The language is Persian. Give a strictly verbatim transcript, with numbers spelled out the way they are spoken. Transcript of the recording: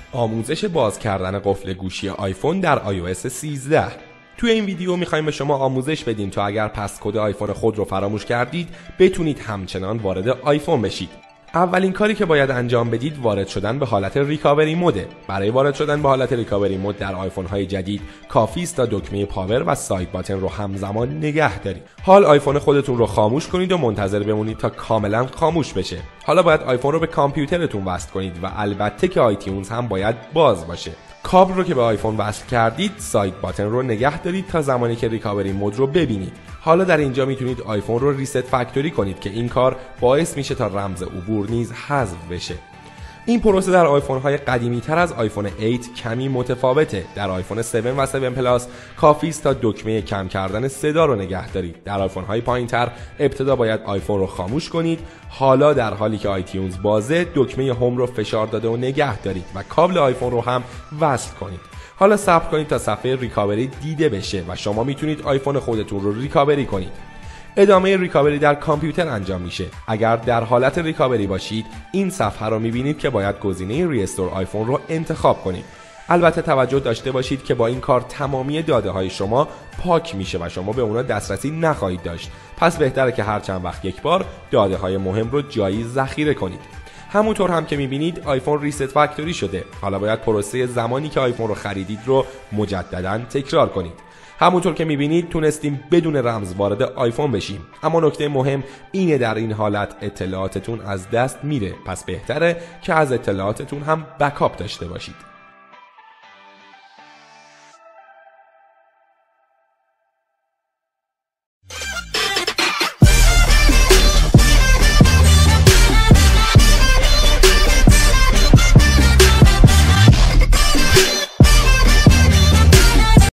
آموزش باز کردن قفل گوشی آیفون در آی او اس سیزده. توی این ویدیو میخوایم به شما آموزش بدیم تا اگر پس کد آیفون خود رو فراموش کردید بتونید همچنان وارد آیفون بشید. اولین کاری که باید انجام بدید وارد شدن به حالت ریکاوری موده. برای وارد شدن به حالت ریکاوری مود در آیفون های جدید کافی است تا دکمه پاور و ساید باتن رو همزمان نگه دارید. حال آیفون خودتون رو خاموش کنید و منتظر بمونید تا کاملا خاموش بشه. حالا باید آیفون رو به کامپیوترتون وصل کنید و البته که آیتیونز هم باید باز باشه. کابل رو که به آیفون وصل کردید ساید باتن رو نگه دارید تا زمانی که ریکاوری مود رو ببینید. حالا در اینجا میتونید آیفون رو ریست فکتوری کنید که این کار باعث میشه تا رمز عبور نیز حذف بشه. این پروسه در آیفون های قدیمی تر از آیفون هشت کمی متفاوته. در آیفون هفت و هفت پلاس کافی است تا دکمه کم کردن صدا رو نگه دارید. در آیفون های پایین تر ابتدا باید آیفون رو خاموش کنید. حالا در حالی که آیتیونز بازه دکمه هوم رو فشار داده و نگه دارید و کابل آیفون رو هم وصل کنید. حالا صبر کنید تا صفحه ریکاوری دیده بشه و شما میتونید آیفون خودتون رو ریکاوری کنید. ادامه ریکاوری در کامپیوتر انجام میشه. اگر در حالت ریکاوری باشید این صفحه رو میبینید که باید گزینه ریستور آیفون رو انتخاب کنید. البته توجه داشته باشید که با این کار تمامی داده های شما پاک میشه و شما به اونا دسترسی نخواهید داشت. پس بهتره که هر چند وقت یک بار داده های مهم رو جایی ذخیره کنید. همونطور هم که میبینید آیفون ریست فکتوری شده. حالا باید پروسه زمانی که آیفون رو خریدید رو مجددا تکرار کنید. همونطور که میبینید تونستیم بدون رمز وارد آیفون بشیم، اما نکته مهم اینه در این حالت اطلاعاتتون از دست میره. پس بهتره که از اطلاعاتتون هم بکاپ داشته باشید.